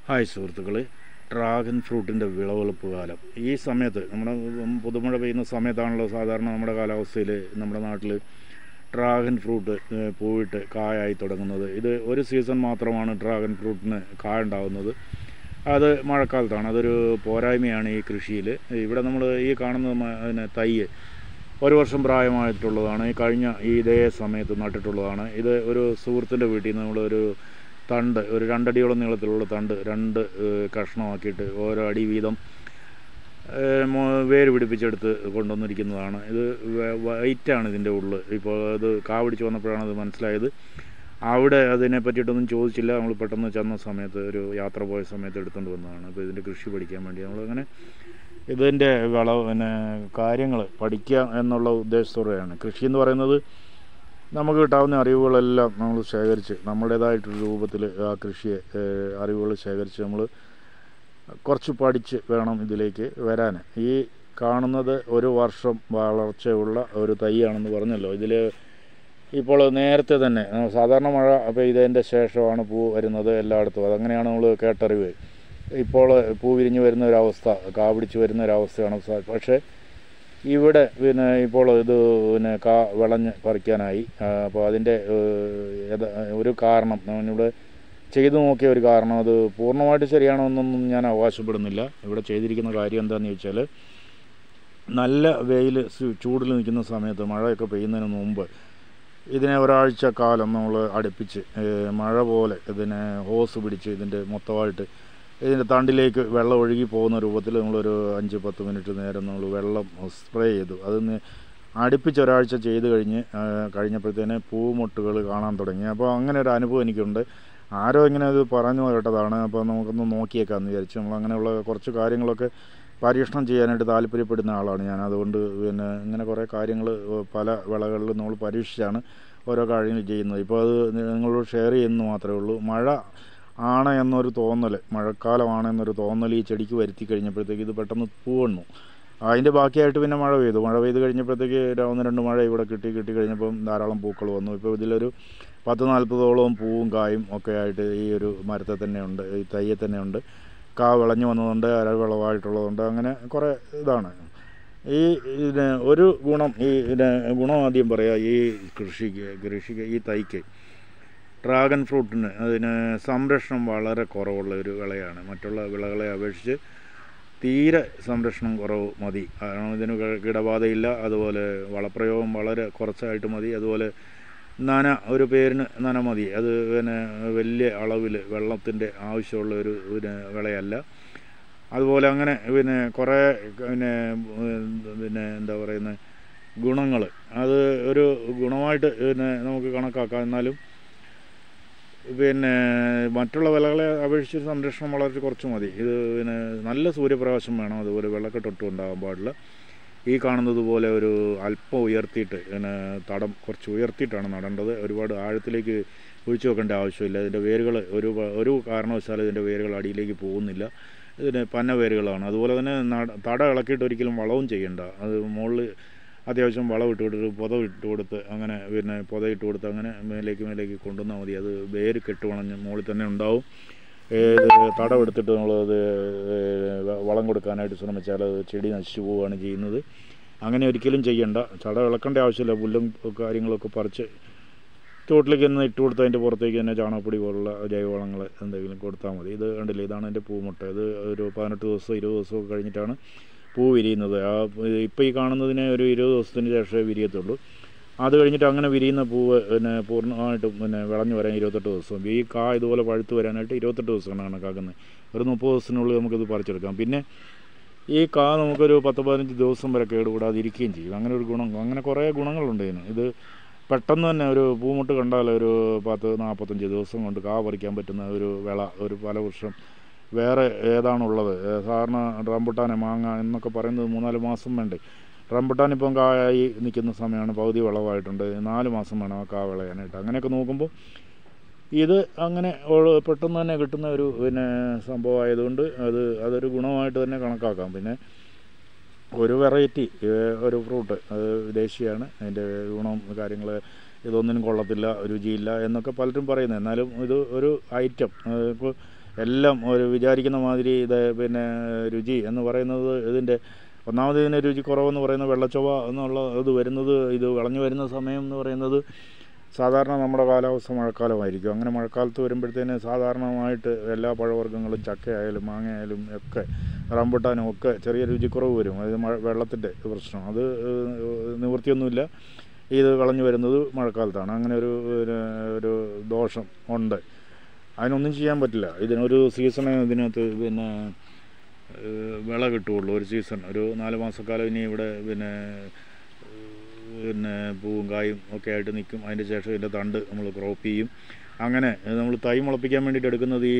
Hi സുഹൃത്തുക്കളെ, dragon ഫ്രൂട്ടിൻ്റെ വിളവെടുപ്പ് കാലം ഈ സമയത്ത് നമ്മുടെ പുതുമഴ പെയ്യുന്ന സമയത്താണല്ലോ സാധാരണ നമ്മുടെ കാലാവസ്ഥയിൽ നമ്മുടെ നാട്ടിൽ ഡ്രാഗൺ ഫ്രൂട്ട് പൂവിട്ട് കായായി തുടങ്ങുന്നത്. ഇത് ഒരു സീസൺ മാത്രമാണ് ഡ്രാഗൺ ഫ്രൂട്ടിന് കായ ഉണ്ടാകുന്നത്. അത് മഴക്കാലത്താണ്. അതൊരു പോരായ്മയാണ് ഈ കൃഷിയിൽ. ഇവിടെ നമ്മൾ ഈ കാണുന്ന തൈ ഒരു വർഷം പ്രായമായിട്ടുള്ളതാണ്. കഴിഞ്ഞ ഇതേ സമയത്ത് നട്ടിട്ടുള്ളതാണ്. ഇത് ഒരു സുഹൃത്തിൻ്റെ വീട്ടിൽ നിന്ന് നമ്മളൊരു തണ്ട്, ഒരു 2 അടിയോളം നീളത്തിലുള്ള തണ്ട് 2 കഷ്ണമാക്കിയിട്ട് ഓരോ അടി വീതം വേര് പിടിപ്പിച്ചെടുത്ത് കൊണ്ടുവന്നിരിക്കുന്നതാണ്. ഇത് വൈറ്റാണ് ഇതിൻ്റെ ഉള്ളിൽ. ഇപ്പോൾ അത് കാ പിടിച്ച് വന്നപ്പോഴാണ് അത് മനസ്സിലായത്. അവിടെ അതിനെ പറ്റിയിട്ടൊന്നും ചോദിച്ചില്ല. നമ്മൾ പെട്ടെന്ന് ചെന്ന സമയത്ത് ഒരു യാത്ര പോയ സമയത്ത് എടുത്തുകൊണ്ട് വന്നതാണ്. അപ്പോൾ ഇതിൻ്റെ കൃഷി പഠിക്കാൻ വേണ്ടി നമ്മളങ്ങനെ ഇതിൻ്റെ കാര്യങ്ങൾ പഠിക്കുക എന്നുള്ള ഉദ്ദേശത്തോടെയാണ്. കൃഷി എന്ന് പറയുന്നത് നമുക്ക് കിട്ടാവുന്ന അറിവുകളെല്ലാം നമ്മൾ ശേഖരിച്ച് നമ്മുടേതായിട്ടൊരു രൂപത്തിൽ ആ കൃഷിയെ അറിവുകൾ ശേഖരിച്ച് നമ്മൾ കുറച്ച് പഠിച്ച് വേണം ഇതിലേക്ക് വരാൻ. ഈ കാണുന്നത് ഒരു വർഷം വളർച്ചയുള്ള ഒരു തൈയാണെന്ന് പറഞ്ഞല്ലോ. ഇതിൽ ഇപ്പോൾ നേരത്തെ തന്നെ സാധാരണ മഴ പെയ്തതിൻ്റെ ശേഷമാണ് പൂ വരുന്നത് എല്ലായിടത്തും. അതങ്ങനെയാണ് നമ്മൾ കേട്ടറിവ്. ഇപ്പോൾ പൂ വിരിഞ്ഞ് വരുന്ന ഒരവസ്ഥ, കാ പിടിച്ച് വരുന്ന ഒരവസ്ഥയാണ്. പക്ഷേ ഇവിടെ ഇപ്പോൾ ഇത് കാ വിളഞ്ഞ് പറിക്കാനായി. അപ്പോൾ അതിൻ്റെ ഒരു കാരണം നമ്മളിവിടെ ചെയ്തു നോക്കിയ ഒരു കാരണം, അത് പൂർണ്ണമായിട്ട് ശരിയാണോ എന്നൊന്നും ഞാൻ അവകാശപ്പെടുന്നില്ല. ഇവിടെ ചെയ്തിരിക്കുന്ന കാര്യം എന്താണെന്ന് ചോദിച്ചാൽ, നല്ല വെയിൽ ചൂടിൽ നിൽക്കുന്ന സമയത്ത് മഴയൊക്കെ പെയ്യുന്നതിന് മുമ്പ് ഇതിനെ ഒരാഴ്ച കാലം നമ്മൾ അടുപ്പിച്ച് മഴ പോലെ ഇതിനെ ഹോസ് പിടിച്ച് ഇതിൻ്റെ മൊത്തമായിട്ട് ഇതിൻ്റെ തണ്ടിലേക്ക് വെള്ളം ഒഴുകി പോകുന്ന രൂപത്തിൽ നമ്മളൊരു 5-10 മിനിറ്റ് നേരം നമ്മൾ വെള്ളം സ്പ്രേ ചെയ്തു. അതിന് അടുപ്പിച്ച് ഒരാഴ്ച ചെയ്ത് കഴിഞ്ഞപ്പോഴത്തേന് പൂമൊട്ടുകൾ കാണാൻ തുടങ്ങി. അപ്പോൾ അങ്ങനെ ഒരു അനുഭവം എനിക്കുണ്ട്. ആരോ ഇങ്ങനെ ഇത് പറഞ്ഞു കേട്ടതാണ്. അപ്പോൾ നമുക്കൊന്ന് നോക്കിയേക്കാമെന്ന് വിചാരിച്ചു. നമ്മളങ്ങനെയുള്ള കുറച്ച് കാര്യങ്ങളൊക്കെ പരീക്ഷണം ചെയ്യാനായിട്ട് താല്പര്യപ്പെടുന്ന ആളാണ് ഞാൻ. അതുകൊണ്ട് ഇങ്ങനെ കുറേ കാര്യങ്ങൾ പല വിളകളിൽ നമ്മൾ പരീക്ഷിച്ചാണ് ഓരോ കാര്യങ്ങൾ ചെയ്യുന്നത്. ഇപ്പോൾ അത് നിങ്ങളോട് ഷെയർ ചെയ്യുന്നു മാത്രമേ ഉള്ളൂ. മഴ ആണ് എന്നൊരു തോന്നൽ, മഴക്കാലമാണെന്നൊരു തോന്നൽ ഈ ചെടിക്ക് വരുത്തി കഴിഞ്ഞപ്പോഴത്തേക്ക് ഇത് പെട്ടെന്ന് പൂവണ്ണു. അതിൻ്റെ ബാക്കിയായിട്ട് പിന്നെ മഴ പെയ്ത് കഴിഞ്ഞപ്പോഴത്തേക്ക് 1-2 മഴ ഇവിടെ കിട്ടി കഴിഞ്ഞപ്പം ധാരാളം പൂക്കൾ വന്നു. ഇപ്പോൾ ഇതിലൊരു 10-40ഓളം പൂവും കായും ഒക്കെ ആയിട്ട് ഈ ഒരു മരത്തെ തന്നെയുണ്ട്, ഈ തയ്യെ തന്നെയുണ്ട്. കാ വിളഞ്ഞു വന്നതുകൊണ്ട് അരവിളവായിട്ടുള്ളതുകൊണ്ട് അങ്ങനെ കുറേ ഇതാണ്. ഈ ഒരു ഗുണം, ഗുണം ആദ്യം പറയാം. ഈ കൃഷിക്ക് ഈ തൈക്ക് ഡ്രാഗൺ ഫ്രൂട്ടിന് അതിന് സംരക്ഷണം വളരെ കുറവുള്ള ഒരു വിളയാണ്. മറ്റുള്ള വിളകളെ അപേക്ഷിച്ച് തീരെ സംരക്ഷണം കുറവ് മതി. കാരണം ഇതിന് കീടബാധയില്ല. അതുപോലെ വളപ്രയോഗം വളരെ കുറച്ചായിട്ട് മതി. അതുപോലെ ഒരു പേരിന് നന മതി. അത് വലിയ അളവിൽ വെള്ളത്തിൻ്റെ ആവശ്യമുള്ള ഒരു വിളയല്ല. അതുപോലെ അങ്ങനെ കുറേ എന്താ പറയുന്നത് ഗുണങ്ങൾ, അത് ഒരു ഗുണമായിട്ട് നമുക്ക് കണക്കാക്കാം. എന്നാലും മറ്റുള്ള വിളകളെ അപേക്ഷിച്ച് സംരക്ഷണം വളരെ കുറച്ച് മതി. ഇത് നല്ല സൂര്യപ്രകാശം വേണം. അതുപോലെ വെള്ളക്കെട്ടൊട്ടും ഉണ്ടാകാൻ പാടില്ല. ഈ കാണുന്നത് പോലെ ഒരു അല്പം ഉയർത്തിയിട്ട് തടം കുറച്ച് ഉയർത്തിയിട്ടാണ് നടേണ്ടത്. ഒരുപാട് ആഴത്തിലേക്ക് ഒഴിച്ചു വെക്കേണ്ട ആവശ്യമില്ല. ഇതിൻ്റെ വേരുകൾ ഒരു കാരണവശാലും ഇതിൻ്റെ വേരുകൾ അടിയിലേക്ക് പോകുന്നില്ല. ഇതിന് പന്ന വേരുകളാണ്. അതുപോലെ തന്നെ തടം ഇളക്കിയിട്ട് ഒരിക്കലും വളവും ചെയ്യേണ്ട. അത് മുകളിൽ അത്യാവശ്യം വളം പുത ഇട്ട് കൊടുത്ത് അങ്ങനെ പുതയിട്ട് കൊടുത്ത് അങ്ങനെ മേലേക്ക് കൊണ്ടുവന്നാൽ മതി. അത് വേര് കെട്ടുവണഞ്ഞ് മുകളിൽ തന്നെ ഉണ്ടാവും. തടം എടുത്തിട്ട് നമ്മളത് വളം കൊടുക്കാനായിട്ട് ശ്രമിച്ചാൽ അത് ചെടി നശിച്ചു പോവുകയാണ് ചെയ്യുന്നത്. അങ്ങനെ ഒരിക്കലും ചെയ്യണ്ട. തടം ഇളക്കേണ്ട ആവശ്യമില്ല. പുല്ലും കാര്യങ്ങളൊക്കെ പറിച്ച് ചോട്ടിലേക്ക് തന്നെ ഇട്ട് കൊടുത്ത് അതിൻ്റെ പുറത്തേക്ക് തന്നെ ചാണകപ്പൊടി പോലുള്ള ജൈവവളങ്ങൾ എന്തെങ്കിലും കൊടുത്താൽ മതി. ഇത് കണ്ടില്ലേ, ഇതാണ് എൻ്റെ പൂമുട്ട. ഇത് ഒരു 18 ദിവസം 20 ദിവസമൊക്കെ കഴിഞ്ഞിട്ടാണ് പൂ വിരിയുന്നത്. ഇപ്പോൾ ഈ കാണുന്നതിന് ഒരു 20 ദിവസത്തിന് ശേഷമേ വിരിയത്തുള്ളൂ. അത് കഴിഞ്ഞിട്ട് അങ്ങനെ വിരിയുന്ന പൂവ് പൂർണ്ണമായിട്ടും വിളഞ്ഞു വരാൻ 28 ദിവസം. ഈ കാ ഇതുപോലെ പഴുത്ത് വരാനായിട്ട് 28 ദിവസമാണ് കണക്കാക്കുന്നത്. ഒരു 30 ദിവസത്തിനുള്ളിൽ നമുക്കിത് പറിച്ചെടുക്കാം. പിന്നെ ഈ കാ നമുക്കൊരു 10-15 ദിവസം വരെ കേടുകൂടാതിരിക്കുകയും ചെയ്യും. അങ്ങനെ ഒരു ഗുണം, അങ്ങനെ കുറേ ഗുണങ്ങളുണ്ട് ഇതിന്. ഇത് പെട്ടെന്ന് തന്നെ ഒരു പൂമുട്ട് കണ്ടാൽ ഒരു 10-45 ദിവസം കൊണ്ട് കാ പറിക്കാൻ പറ്റുന്ന ഒരു വിള, ഒരു ഫലവൃക്ഷം വേറെ ഏതാണുള്ളത്? സാധാരണ റംബുട്ടാൻ, മാങ്ങ എന്നൊക്കെ പറയുന്നത് 3-4 മാസം വേണ്ടേ. റംബുട്ടാൻ ഇപ്പം കായായി നിൽക്കുന്ന സമയമാണ്, പകുതി വിളവായിട്ടുണ്ട്. 4 മാസം വേണം ആ കാ വിളയാനായിട്ട്. അങ്ങനെയൊക്കെ നോക്കുമ്പോൾ ഇത് അങ്ങനെ പെട്ടെന്ന് തന്നെ കിട്ടുന്ന ഒരു സംഭവമായതുകൊണ്ട് അതൊരു ഗുണമായിട്ട് തന്നെ കണക്കാക്കാം. പിന്നെ ഒരു വെറൈറ്റി ഒരു ഫ്രൂട്ട്, അത് വിദേശിയാണ്. അതിൻ്റെ ഗുണം കാര്യങ്ങൾ ഇതൊന്നിനും കൊള്ളത്തില്ല, രുചിയില്ല എന്നൊക്കെ പലരും പറയുന്നത്. എന്നാലും ഇത് ഒരു ഐറ്റം, ഇപ്പോൾ എല്ലാം ഒരു വിചാരിക്കുന്ന മാതിരി ഇത് പിന്നെ രുചി എന്ന് പറയുന്നത് ഇതിൻ്റെ ഒന്നാമത് ഇതിന് രുചി കുറവെന്ന് പറയുന്നത് വെള്ളച്ചൊവ്വ എന്നുള്ള ഇത് വരുന്നത് ഇത് വിളഞ്ഞു വരുന്ന സമയം എന്ന് പറയുന്നത് സാധാരണ നമ്മുടെ കാലാവസ്ഥ മഴക്കാലമായിരിക്കും. അങ്ങനെ മഴക്കാലത്ത് വരുമ്പോഴത്തേന് സാധാരണമായിട്ട് എല്ലാ പഴവർഗ്ഗങ്ങളും ചക്കയായാലും മാങ്ങയായാലും ഒക്കെ റംബുട്ടാനും ഒക്കെ ചെറിയ രുചിക്കുറവ് വരും. അത് വെള്ളത്തിൻ്റെ പ്രശ്നം. അത് നിവൃത്തിയൊന്നുമില്ല. ഇത് വിളഞ്ഞു വരുന്നത് മഴക്കാലത്താണ്. അങ്ങനെ ഒരു ദോഷം ഉണ്ട്. അതിനൊന്നും ചെയ്യാൻ പറ്റില്ല. ഇതിനൊരു സീസണേ ഇതിനകത്ത് പിന്നെ വിള കിട്ടുകയുള്ളൂ. ഒരു സീസൺ ഒരു 4 മാസക്കാലം ഇനി ഇവിടെ പിന്നെ പൂവും കായും ഒക്കെ ആയിട്ട് നിൽക്കും. അതിൻ്റെ ശേഷം ഇതിൻ്റെ തണ്ട് നമ്മൾ ക്രോപ്പ് ചെയ്യും. അങ്ങനെ നമ്മൾ തൈ മുളപ്പിക്കാൻ വേണ്ടിയിട്ട് എടുക്കുന്നത് ഈ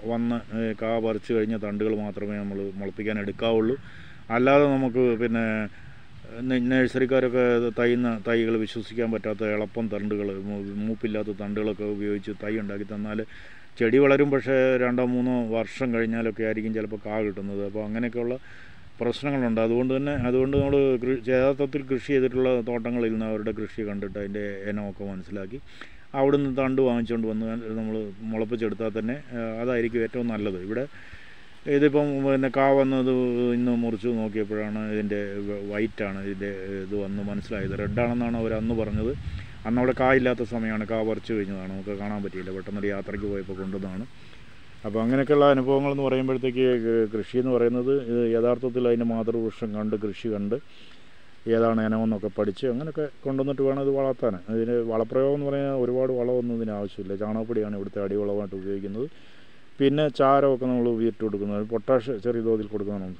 കാ പറിച്ച് കഴിഞ്ഞ തണ്ടുകൾ മാത്രമേ നമ്മൾ മുളപ്പിക്കാൻ എടുക്കാവുള്ളൂ. അല്ലാതെ നമുക്ക് പിന്നെ നഴ്സറിക്കാരൊക്കെ തൈകൾ വിശ്വസിക്കാൻ പറ്റാത്ത എളുപ്പം തണ്ടുകൾ, മൂപ്പില്ലാത്ത തണ്ടുകളൊക്കെ ഉപയോഗിച്ച് തൈ ഉണ്ടാക്കി തന്നാൽ ചെടി വളരും. പക്ഷേ 2-3 വർഷം കഴിഞ്ഞാലൊക്കെ ആയിരിക്കും ചിലപ്പോൾ കാ കിട്ടുന്നത്. അപ്പോൾ അങ്ങനെയൊക്കെയുള്ള പ്രശ്നങ്ങളുണ്ട്. അതുകൊണ്ട് നമ്മൾ യഥാർത്ഥത്തിൽ കൃഷി ചെയ്തിട്ടുള്ള തോട്ടങ്ങളിൽ നിന്ന് അവരുടെ കൃഷി കണ്ടിട്ട് അതിൻ്റെ ഇനമൊക്കെ മനസ്സിലാക്കി അവിടെ നിന്ന് തണ്ട് വാങ്ങിച്ചുകൊണ്ട് വന്ന് നമ്മൾ മുളപ്പിച്ചെടുത്താൽ തന്നെ അതായിരിക്കും ഏറ്റവും നല്ലത്. ഇവിടെ ഇതിപ്പം പിന്നെ കാ വന്നത് ഇന്ന് മുറിച്ച് നോക്കിയപ്പോഴാണ് ഇതിൻ്റെ വൈറ്റാണ് ഇതിൻ്റെ ഇത് വന്ന് മനസ്സിലായത്. റെഡാണെന്നാണ് അവർ അന്ന് പറഞ്ഞത്. അന്നവിടെ കായില്ലാത്ത സമയമാണ്. കാ പറിച്ച് കഴിഞ്ഞതാണ്, നമുക്ക് കാണാൻ പറ്റിയില്ല. പെട്ടെന്നൊരു യാത്രയ്ക്ക് പോയപ്പോൾ കൊണ്ടുവന്നതാണ്. അപ്പോൾ അങ്ങനെയൊക്കെയുള്ള അനുഭവങ്ങളെന്ന് പറയുമ്പോഴത്തേക്ക് കൃഷി എന്ന് പറയുന്നത് യഥാർത്ഥത്തിൽ അതിൻ്റെ മാതൃവൃക്ഷം കണ്ട് കൃഷി കണ്ട് ഏതാണ് ഇനമെന്നൊക്കെ പഠിച്ച് അങ്ങനെയൊക്കെ കൊണ്ടുവന്നിട്ട് വേണം ഇത് വളർത്താൻ. ഇതിന് വളപ്രയോഗം എന്ന് പറഞ്ഞാൽ ഒരുപാട് വളമൊന്നും ഇതിന് ആവശ്യമില്ല. ചാണകപ്പൊടിയാണ് ഇവിടുത്തെ അടിവളമായിട്ട് ഉപയോഗിക്കുന്നത്. പിന്നെ ചാരമൊക്കെ നമ്മൾ വീട്ട് കൊടുക്കുന്നത്, പൊട്ടാഷ് ചെറിയ തോതിൽ കൊടുക്കുന്നതാണ്.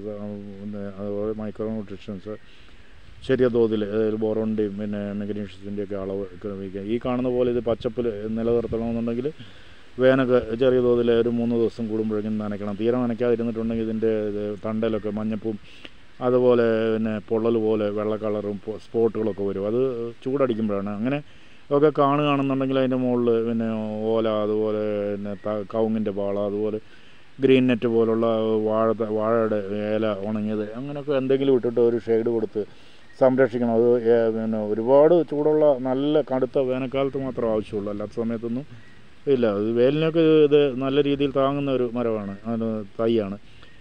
അതുപോലെ മൈക്രോ ന്യൂട്രീഷൻസ് ചെറിയ തോതിൽ, അതായത് ബോറോണിൻ്റെയും പിന്നെ മെഗ്നീഷ്യത്തിൻ്റെയൊക്കെ അളവ് ക്രമിക്കുക. ഈ കാണുന്ന പോലെ ഇത് പച്ചപ്പിൽ നിലനിർത്തണമെന്നുണ്ടെങ്കിൽ വേനൊക്കെ ചെറിയ തോതിൽ ഒരു 3 ദിവസം കൂടുമ്പോഴേക്കും നനയ്ക്കണം. തീരെ നനയ്ക്കാതിരുന്നിട്ടുണ്ടെങ്കിൽ ഇതിൻ്റെ തണ്ടലൊക്കെ മഞ്ഞപ്പും അതുപോലെ പിന്നെ പൊള്ളൽ പോലെ വെള്ള കളറും സ്പോട്ടുകളൊക്കെ വരും. അത് ചൂടടിക്കുമ്പോഴാണ്. അങ്ങനെ ഒക്കെ കാണുകയാണെന്നുണ്ടെങ്കിൽ അതിൻ്റെ മുകളിൽ പിന്നെ ഓല, അതുപോലെ പിന്നെ കവുങ്ങിൻ്റെ പാള, അതുപോലെ ഗ്രീൻ നെറ്റ് പോലുള്ള വാഴയുടെ ഇല ഉണങ്ങിയത് അങ്ങനെയൊക്കെ എന്തെങ്കിലും ഇട്ടിട്ട് ഒരു ഷെയ്ഡ് കൊടുത്ത് സംരക്ഷിക്കണം. അത് പിന്നെ ഒരുപാട് ചൂടുള്ള നല്ല കടുത്ത വേനൽക്കാലത്ത് മാത്രം ആവശ്യമുള്ളൂ. അല്ലാത്ത സമയത്തൊന്നും ഇല്ല. ഇത് വേലിനൊക്കെ ഇത് നല്ല രീതിയിൽ താങ്ങുന്ന ഒരു മരമാണ്, അതിന് തൈയാണ്.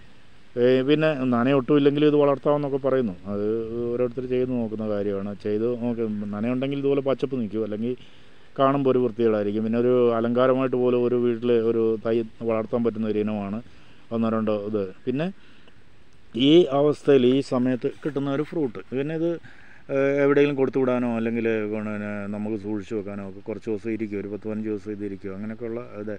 പിന്നെ നനയൊട്ടും ഇല്ലെങ്കിൽ ഇത് വളർത്താമെന്നൊക്കെ പറയുന്നു. അത് ഓരോരുത്തർ ചെയ്ത് നോക്കുന്ന കാര്യമാണ്. ചെയ്ത് നോക്കി നനയുണ്ടെങ്കിൽ ഇതുപോലെ പച്ചപ്പ് നിൽക്കും, അല്ലെങ്കിൽ കാണുമ്പോൾ ഒരു വൃത്തികേടായിരിക്കും. പിന്നെ ഒരു അലങ്കാരമായിട്ട് പോലും ഒരു വീട്ടിൽ ഒരു തൈ വളർത്താൻ പറ്റുന്ന ഒരു ഇനമാണ് 1-2 ഇത്. പിന്നെ ഈ അവസ്ഥയിൽ ഈ സമയത്ത് കിട്ടുന്ന ഒരു ഫ്രൂട്ട്, പിന്നെ ഇത് എവിടെയെങ്കിലും കൊടുത്തു വിടാനോ അല്ലെങ്കിൽ പിന്നെ നമുക്ക് സൂക്ഷിച്ച് വെക്കാനോ ഒക്കെ കുറച്ച് ദിവസം ഇരിക്കും. ഒരു 10-15 ദിവസം ഇതിരിക്കും. അങ്ങനെയൊക്കെയുള്ള ഇത്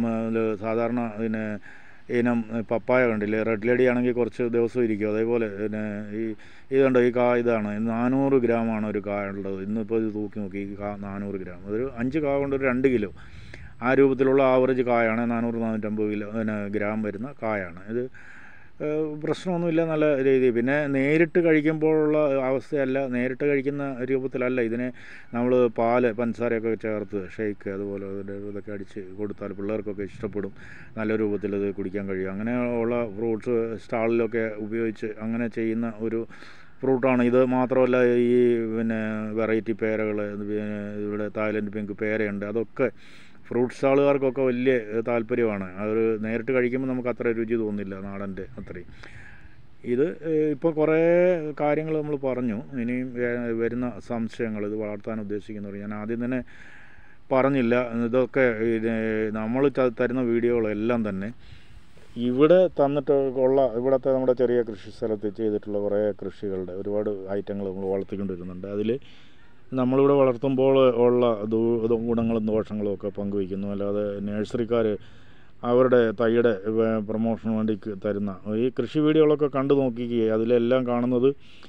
സാധാരണ പിന്നെ ഇനം പപ്പായ കണ്ടില്ലേ, റെഡ് ലേഡി ആണെങ്കിൽ കുറച്ച് ദിവസം ഇരിക്കും. അതേപോലെ പിന്നെ ഇത് കണ്ടോ, ഈ കാ ഇതാണ് 400 ഗ്രാമാണ് ഒരു കാ ഉള്ളത്. ഇന്നിപ്പോൾ ഇത് തൂക്കി നോക്കി, ഈ കാ 400 ഗ്രാം, അതൊരു 5 കാ കൊണ്ട് ഒരു 2 കിലോ ആ രൂപത്തിലുള്ള ആവറേജ് കായാണ്. 400-450 കിലോ പിന്നെ ഗ്രാം വരുന്ന കായാണ് ഇത്. പ്രശ്നമൊന്നുമില്ല, നല്ല രീതി. പിന്നെ നേരിട്ട് കഴിക്കുമ്പോഴുള്ള അവസ്ഥയല്ല, നേരിട്ട് കഴിക്കുന്ന രൂപത്തിലല്ല. ഇതിനെ നമ്മൾ പാല് പഞ്ചസാരയൊക്കെ ചേർത്ത് ഷെയ്ക്ക് അതുപോലെ ഇതൊക്കെ അടിച്ച് കൊടുത്താൽ പിള്ളേർക്കൊക്കെ ഇഷ്ടപ്പെടും. നല്ല രൂപത്തിൽ ഇത് കുടിക്കാൻ കഴിയും. അങ്ങനെയുള്ള ഫ്രൂട്ട്സ് സ്റ്റാളിലൊക്കെ ഉപയോഗിച്ച് അങ്ങനെ ചെയ്യുന്ന ഒരു ഫ്രൂട്ടാണ് ഇത്. മാത്രമല്ല ഈ പിന്നെ വെറൈറ്റി പേരകൾ, ഇവിടെ തായ്ലൻഡ് പിങ്ക് പേരയുണ്ട്. അതൊക്കെ ഫ്രൂട്ട് സ്റ്റാളുകാർക്കൊക്കെ വലിയ താല്പര്യമാണ്. അത് നേരിട്ട് കഴിക്കുമ്പോൾ നമുക്ക് അത്ര രുചി തോന്നില്ല, നാടൻ്റെ അത്രയും. ഇത് ഇപ്പോൾ കുറേ കാര്യങ്ങൾ നമ്മൾ പറഞ്ഞു. ഇനിയും വരുന്ന സംശയങ്ങൾ, ഇത് വളർത്താൻ ഉദ്ദേശിക്കുന്നവർ, ഞാൻ ആദ്യം തന്നെ പറഞ്ഞില്ല, ഇതൊക്കെ നമ്മൾ തരുന്ന വീഡിയോകളെല്ലാം തന്നെ ഇവിടെ തന്നിട്ട് ഇവിടുത്തെ നമ്മുടെ ചെറിയ കൃഷി സ്ഥലത്ത് ചെയ്തിട്ടുള്ള കുറേ കൃഷികളുടെ ഒരുപാട് ഐറ്റങ്ങൾ നമ്മൾ വളർത്തിക്കൊണ്ടിരുന്നുണ്ട്. അതിൽ നമ്മളിവിടെ വളർത്തുമ്പോൾ ഉള്ള ഗുണങ്ങളും ദോഷങ്ങളും ഒക്കെ പങ്കുവയ്ക്കുന്നു. അല്ലാതെ നഴ്സറിക്കാർ അവരുടെ തൈയുടെ പ്രൊമോഷന് വേണ്ടി തരുന്ന ഈ കൃഷി വീഡിയോകളൊക്കെ കണ്ടു നോക്കിക്കുക. അതിലെല്ലാം കാണുന്നത്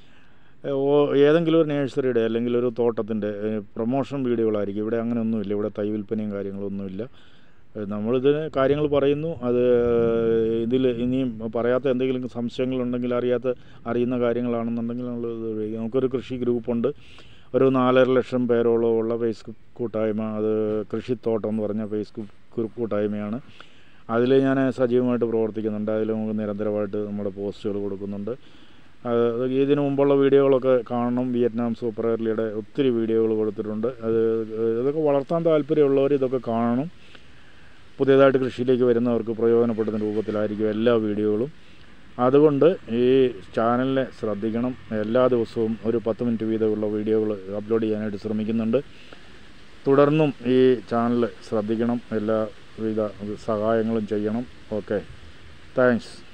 ഏതെങ്കിലും ഒരു നഴ്സറിയുടെ അല്ലെങ്കിൽ ഒരു തോട്ടത്തിൻ്റെ പ്രൊമോഷൻ വീഡിയോകളായിരിക്കും. ഇവിടെ അങ്ങനെയൊന്നുമില്ല. ഇവിടെ തൈ വിൽപ്പനയും കാര്യങ്ങളൊന്നുമില്ല. നമ്മളിതിന് കാര്യങ്ങൾ പറയുന്നു. അത് ഇതിൽ ഇനിയും പറയാത്ത എന്തെങ്കിലും സംശയങ്ങളുണ്ടെങ്കിൽ അറിയുന്ന കാര്യങ്ങളാണെന്നുണ്ടെങ്കിൽ നമുക്കൊരു കൃഷി ഗ്രൂപ്പുണ്ട്. ഒരു 4.5 ലക്ഷം പേരോളം ഉള്ള ഫേസ്ബുക്ക് കൂട്ടായ്മ. അത് കൃഷിത്തോട്ടം എന്ന് പറഞ്ഞ ഫേസ്ബുക്ക് കൂട്ടായ്മയാണ്. അതിൽ ഞാൻ സജീവമായിട്ട് പ്രവർത്തിക്കുന്നുണ്ട്. അതിൽ നമുക്ക് നിരന്തരമായിട്ട് നമ്മുടെ പോസ്റ്റുകൾ കൊടുക്കുന്നുണ്ട്. ഇതിനു മുമ്പുള്ള വീഡിയോകളൊക്കെ കാണണം. വിയറ്റ്നാം സൂപ്പർ എയർലിയുടെ ഒത്തിരി വീഡിയോകൾ കൊടുത്തിട്ടുണ്ട്. ഇതൊക്കെ വളർത്താൻ താല്പര്യമുള്ളവർ ഇതൊക്കെ കാണണം. പുതിയതായിട്ട് കൃഷിയിലേക്ക് വരുന്നവർക്ക് പ്രയോജനപ്പെടുന്ന രൂപത്തിലായിരിക്കും എല്ലാ വീഡിയോകളും. അതുകൊണ്ട് ഈ ചാനലിനെ ശ്രദ്ധിക്കണം. എല്ലാ ദിവസവും ഒരു 10 മിനിറ്റ് വീതമുള്ള വീഡിയോകൾ അപ്ലോഡ് ചെയ്യാനായിട്ട് ശ്രമിക്കുന്നുണ്ട്. തുടർന്നും ഈ ചാനൽ ശ്രദ്ധിക്കണം. എല്ലാവിധ സഹായങ്ങളും ചെയ്യണം. Okay, thanks.